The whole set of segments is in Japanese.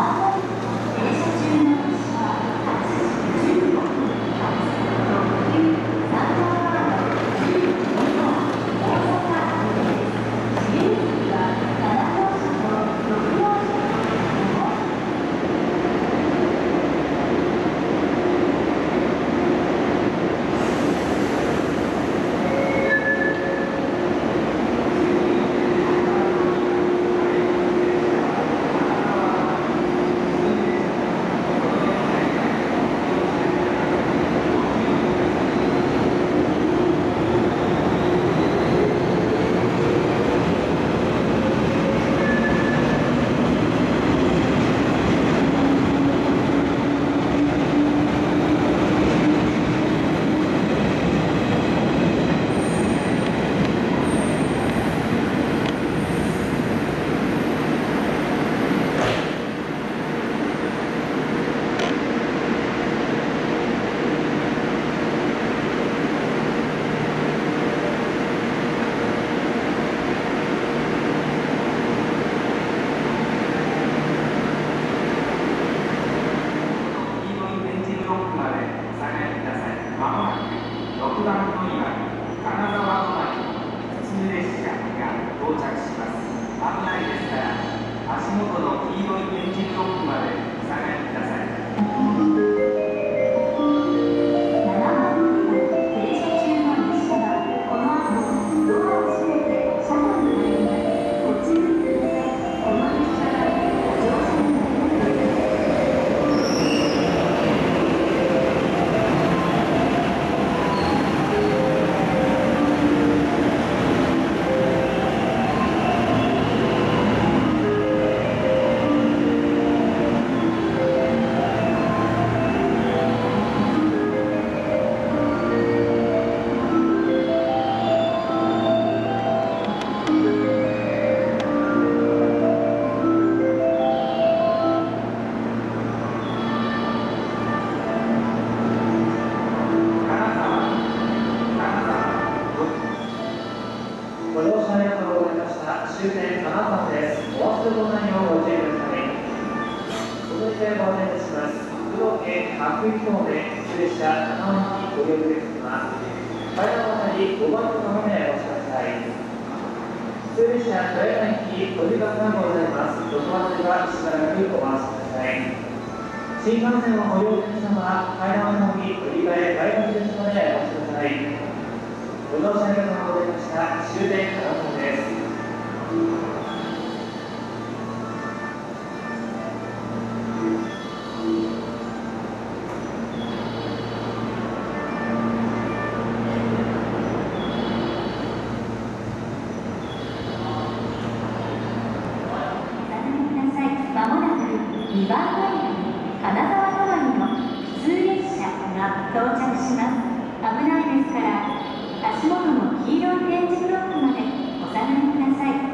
新幹線をご利用の皆様は階段のみ乗り換え外国ですのでお待ちください。ご乗車ありがとうございました。終点金沢です。 まもなく2番乗り金沢止まりの普通列車が到着します。危ないですから足元の黄色い点字ブロックまでお下がりください。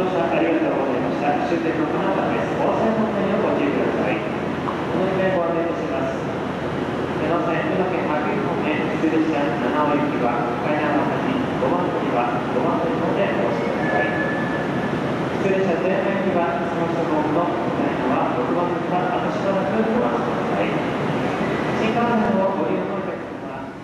乗車ありがとうございました。終点の金沢です。大阪本線をご注意ください。この夢ご案内いたします。江ノ線宇野県白衣方面普通列車7尾行きは階段の先5番乗りは5番乗りまでお越しください。普通列車前半行きはその人のの階段は6番乗りは後しばらくご安心ください。新幹線をご利用のお客様は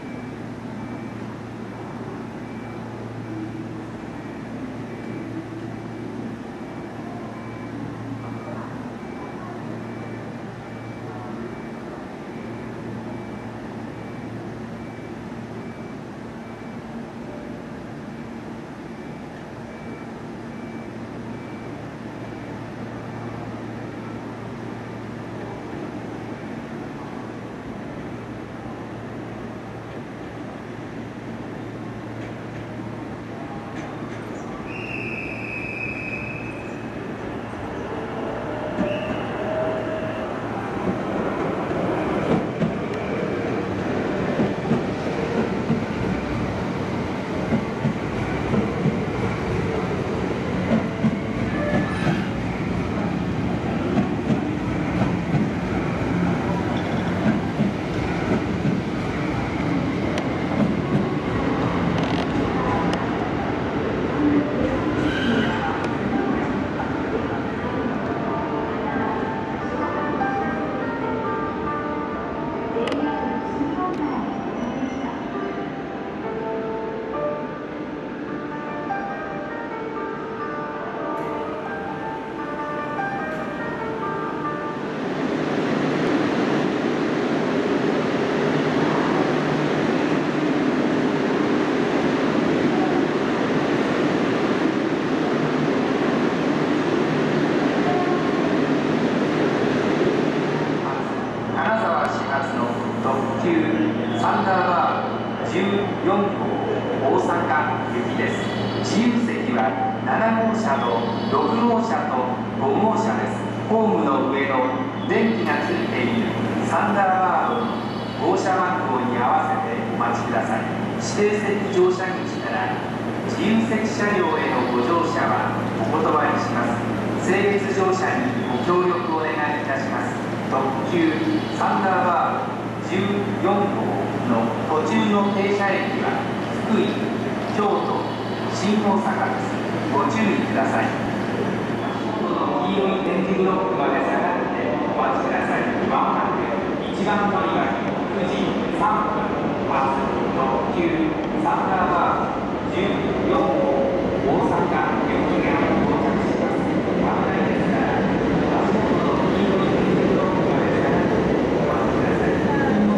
サンダーバー14号大阪行きです。自由席は7号車と6号車と5号車です。ホームの上の電気がついているサンダーバードの号車番号に合わせてお待ちください。指定席乗車口から自由席車両へのご乗車はお断りします。整列乗車にご協力お願いいたします。特急サンダーバード14号の途中の停車駅は福井、京都、新大阪です。ご注意ください。この黄色い点字ブロックまで下がってお待ちください。まもなく1番乗り場に9時3分発特急サンダーバー14号大阪行きが到着します。危ないですから足元の黄色い点字ブロックまで下がってお待ちください。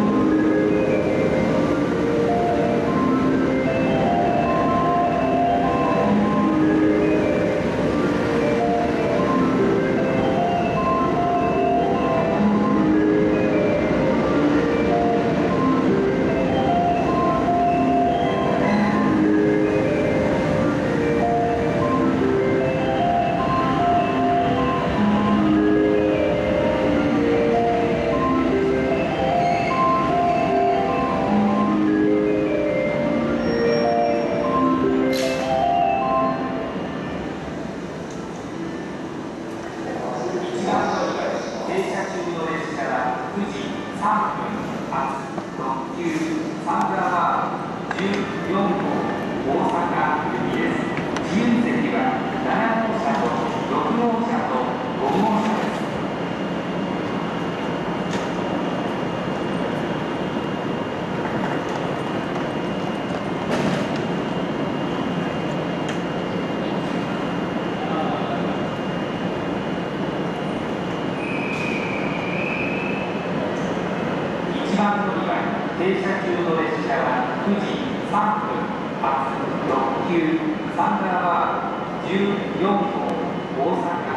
停車中の列車は9時3分発特急サンダーバー14号大阪。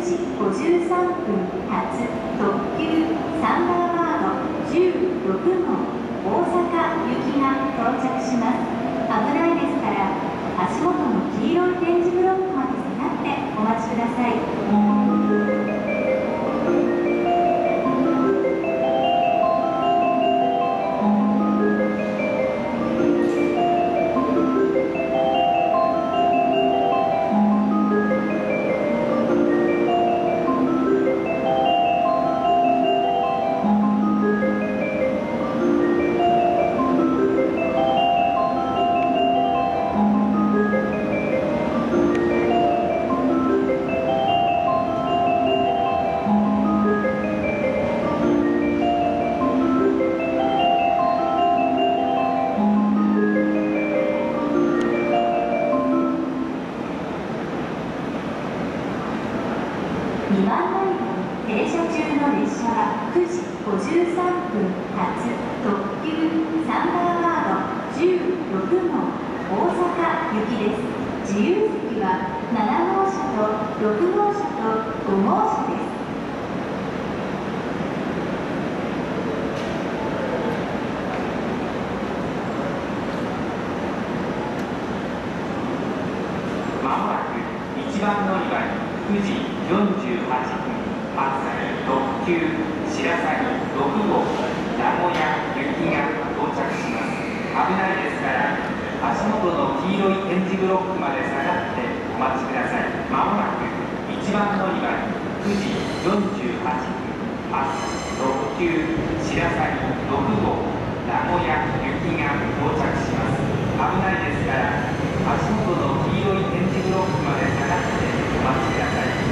時53分発特急サンダーバード16号大阪行きが到着します。危ないですから足元の黄色い点字ブロックまで下がってお待ちください。2番乗り停車中の列車は9時53分発特急サンダーバード16号大阪行きです。自由席は7号車と6号車と5号車です。 まもなく1番乗り場に9時48分発特急白鷺6号名古屋行きが到着します。危ないですから足元の黄色い点字ブロックまで下がってお待ちください。まもなく1番乗り場に9時48分発特急白鷺6号名古屋行きが到着します。危ないですから足元の黄色い点字ブロックまで下がってお待ちください。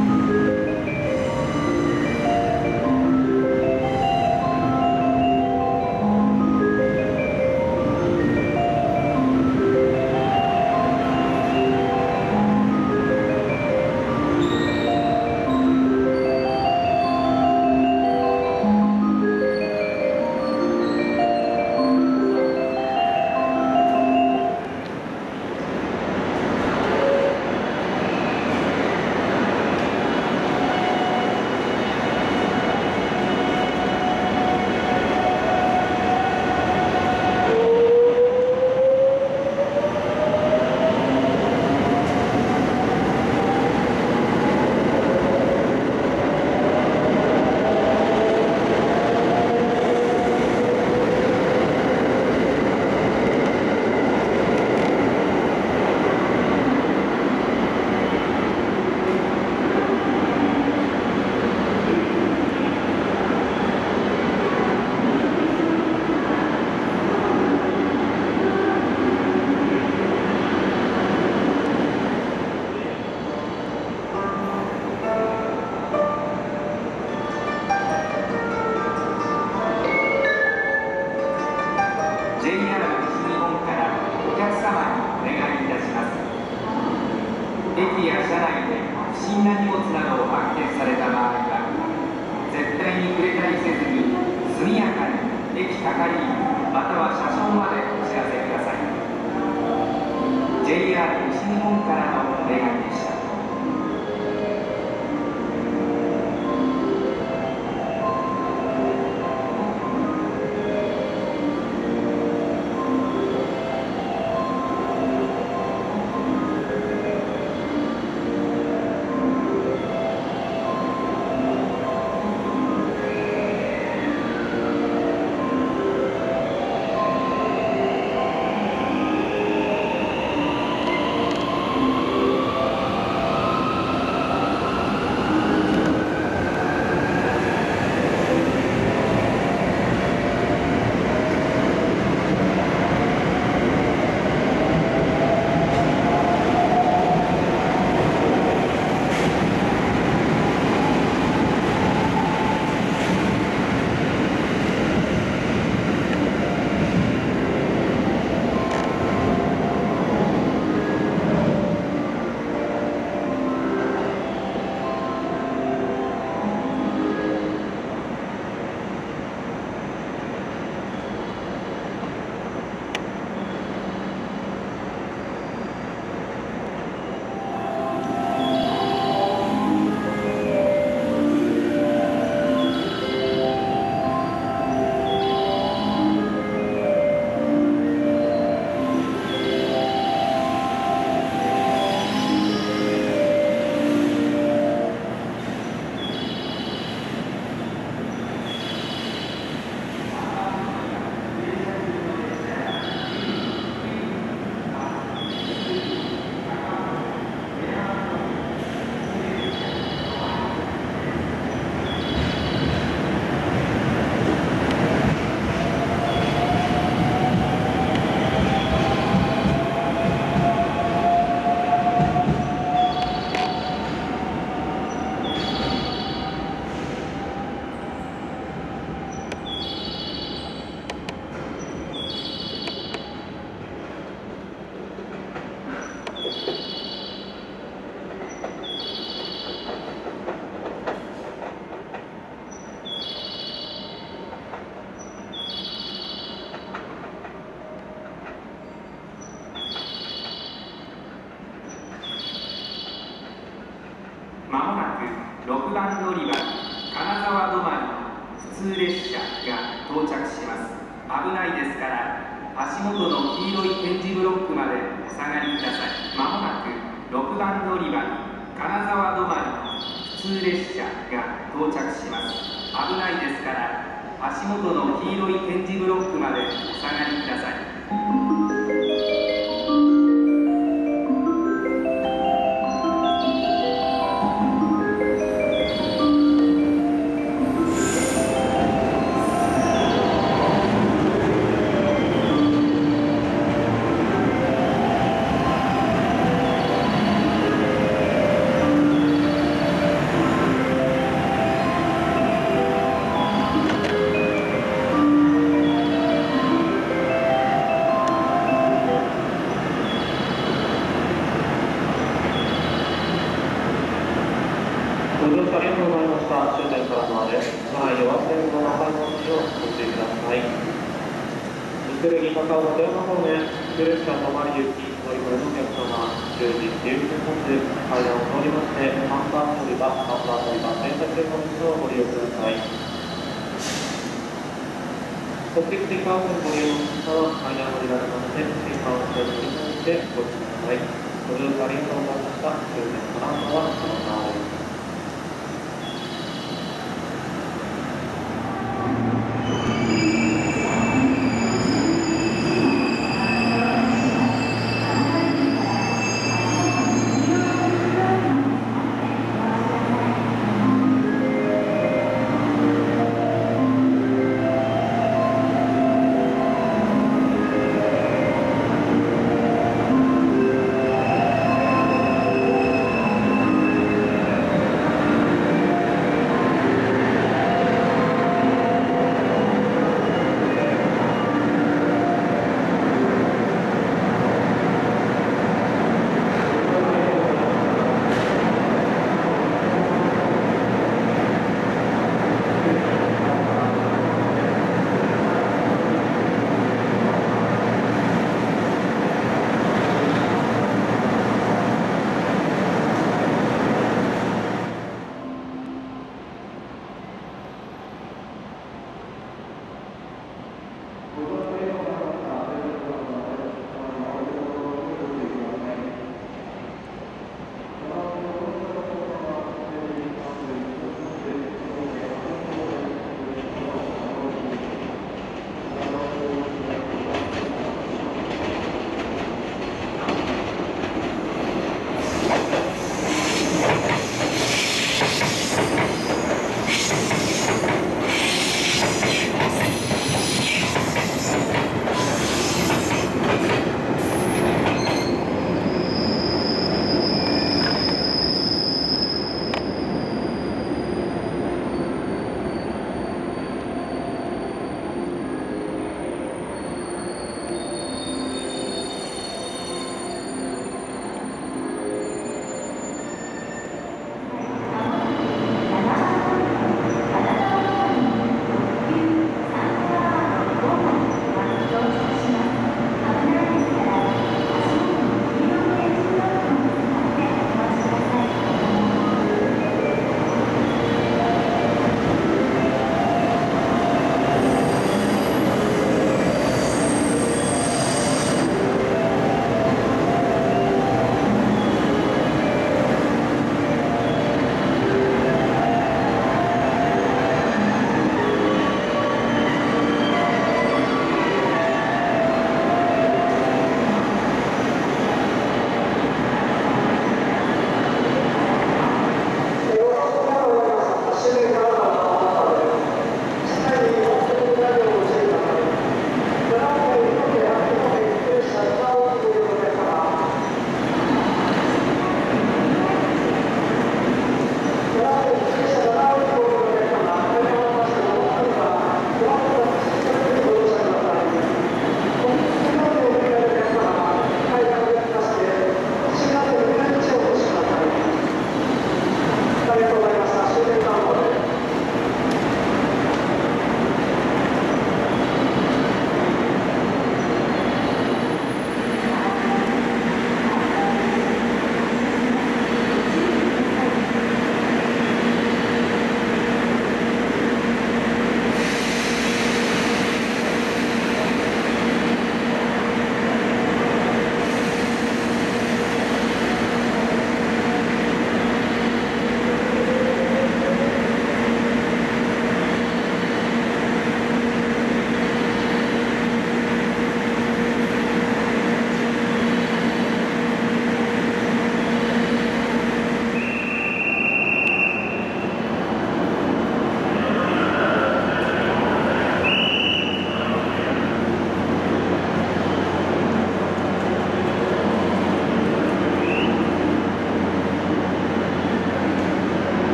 駅や車内で不審な荷物などを発見された場合は絶対に触れたりせずに速やかに駅係員または車掌までお知らせください。 JR 西日本からのお願いでした。 まもなく6番乗り場金沢止まりの普通列車が到着します。危ないですから足元の黄色い点字ブロックまでお下がりください。まもなく6番乗り場金沢止まりの普通列車が到着します。危ないですから足元の黄色い点字ブロックまでお下がりください。 ご乗車ありがとうございました。終点からまで車内で忘れ物の買い物をご注意ください。日テレ銀河の電話方面、普通列車止まり行き乗り換えのお客様、10時19分発階段を通りまして、3番乗り場、3番乗り場、選択制の道をご利用ください。目的地カードご利用の方は階段を降りられまして、新幹線に乗り換えてご注意ください。ご乗車ありがとうございました。終点からまではそのままです。